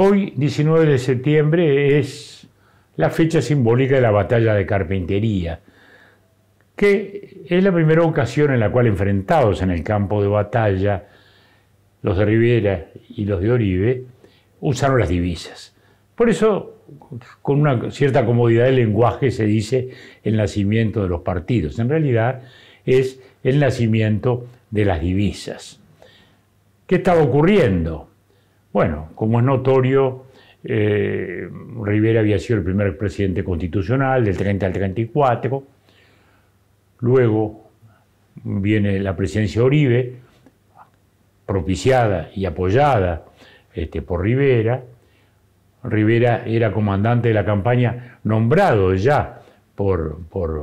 Hoy, 19 de septiembre, es la fecha simbólica de la batalla de Carpintería, que es la primera ocasión en la cual, enfrentados en el campo de batalla, los de Rivera y los de Oribe usaron las divisas. Por eso, con una cierta comodidad del lenguaje, se dice el nacimiento de los partidos. En realidad, es el nacimiento de las divisas. ¿Qué estaba ocurriendo? Bueno, como es notorio, Rivera había sido el primer presidente constitucional del 30 al 34, luego viene la presidencia de Oribe, propiciada y apoyada por Rivera. Rivera era comandante de la campaña, nombrado ya por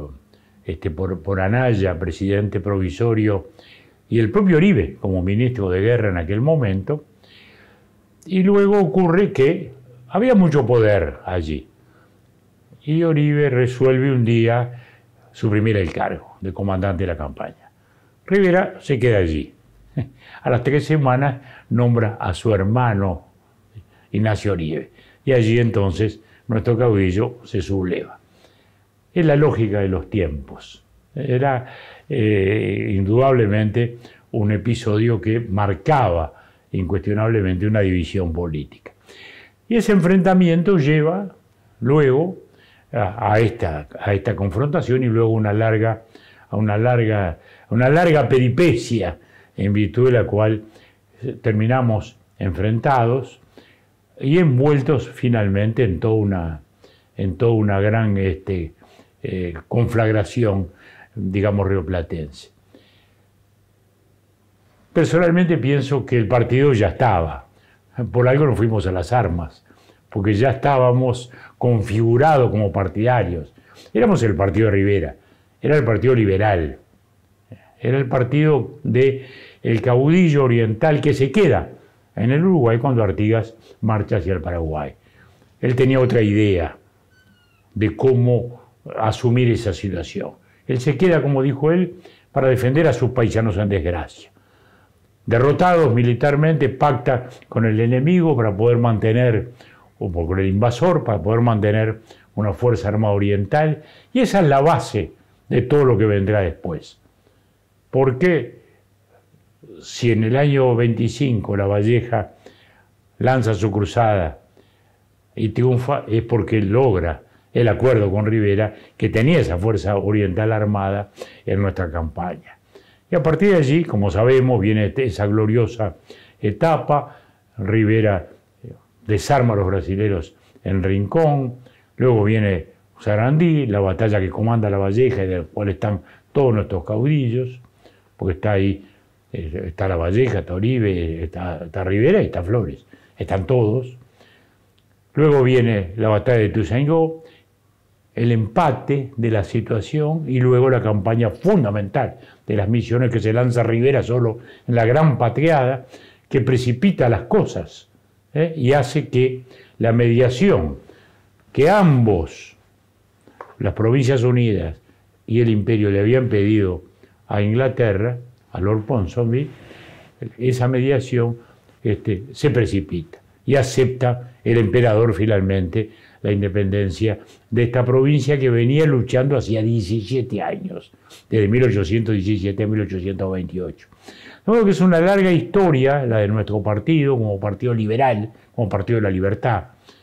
Anaya, presidente provisorio, y el propio Oribe como ministro de guerra en aquel momento. Y luego ocurre que había mucho poder allí. Y Oribe resuelve un día suprimir el cargo de comandante de la campaña. Rivera se queda allí. A las 3 semanas nombra a su hermano Ignacio Oribe. Y allí entonces nuestro caudillo se subleva. Es la lógica de los tiempos. Era indudablemente un episodio que marcaba incuestionablemente una división política. Y ese enfrentamiento lleva luego a esta confrontación y luego a una larga peripecia en virtud de la cual terminamos enfrentados y envueltos finalmente en toda una gran conflagración, digamos, rioplatense. Personalmente pienso que el partido ya estaba, por algo nos fuimos a las armas, porque ya estábamos configurados como partidarios. Éramos el partido de Rivera, era el partido liberal, era el partido del caudillo oriental que se queda en el Uruguay cuando Artigas marcha hacia el Paraguay. Él tenía otra idea de cómo asumir esa situación. Él se queda, como dijo él, para defender a sus paisanos en desgracia. Derrotados militarmente, pacta con el enemigo para poder mantener, o con el invasor, para poder mantener una fuerza armada oriental, y esa es la base de todo lo que vendrá después. Porque si en el año 25 Lavalleja lanza su cruzada y triunfa, es porque logra el acuerdo con Rivera, que tenía esa fuerza oriental armada en nuestra campaña. Y a partir de allí, como sabemos, viene esa gloriosa etapa. Rivera desarma a los brasileros en Rincón, luego viene Sarandí, la batalla que comanda Lavalleja y de la cual están todos nuestros caudillos, porque está ahí, está Lavalleja, está Oribe, está Rivera y está Flores, están todos. Luego viene la batalla de Ituzaingó, el empate de la situación y luego la campaña fundamental de las Misiones que se lanza Rivera solo en la gran patriada que precipita las cosas y hace que la mediación que ambos, las Provincias Unidas y el Imperio, le habían pedido a Inglaterra, a Lord Ponsonby, esa mediación se precipita y acepta el emperador finalmente la independencia de esta provincia que venía luchando hacía 17 años, desde 1817 a 1828. De modo que es una larga historia la de nuestro partido, como partido liberal, como partido de la libertad,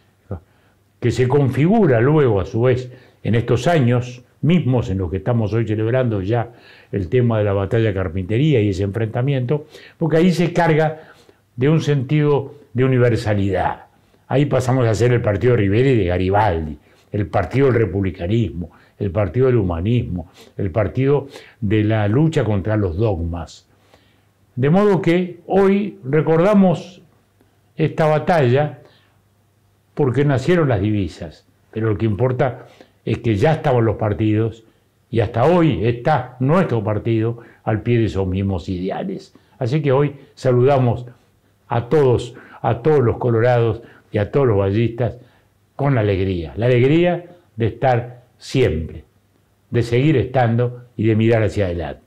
que se configura luego, a su vez, en estos años mismos en los que estamos hoy celebrando ya el tema de la batalla de Carpintería y ese enfrentamiento, porque ahí se carga de un sentido de universalidad. Ahí pasamos a ser el partido de Rivera y de Garibaldi, el partido del republicanismo, el partido del humanismo, el partido de la lucha contra los dogmas. De modo que hoy recordamos esta batalla porque nacieron las divisas, pero lo que importa es que ya estaban los partidos y hasta hoy está nuestro partido al pie de esos mismos ideales. Así que hoy saludamos a todos los colorados y a todos los vallistas con la alegría de estar siempre, de seguir estando y de mirar hacia adelante.